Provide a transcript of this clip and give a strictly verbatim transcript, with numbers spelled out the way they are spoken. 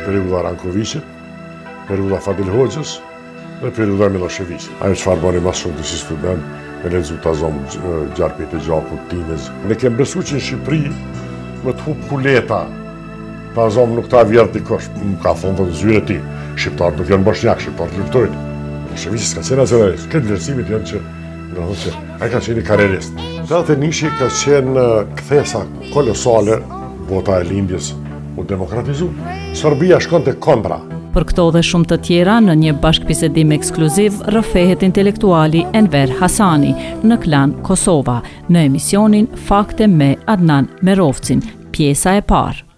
është periudha Rankovicit, periudha Fadil Hoxhës dhe periudha Miloševićit. Ajo çfarë bëni më shumë të si student, me lexu ta zonë gjarpit e gjakut, tinez. Ne kemi besu që në Shqipëri me të hub kuleta, ta zonë nuk ta vjerë dikosh, më ka thonë të zyre ti, shqiptarët nuk janë bosnjak, shqiptarët luftojnë. Milošević s'ka qenë nacionalist, këtë vlerësimit janë që, në thonë që, a ka qenë karrierist. Teatri Nishi ka qenë kthesa kolosale, bota e lindjes u demokratizu. Serbia shkon të kontra. Për këto dhe shumë të tjera, në një bashkëbisedim ekskluziv, rrëfehet intelektuali Enver Hasani në Klan Kosova, në emisionin Fakte me Adnan Merovcin, pjesa e parë.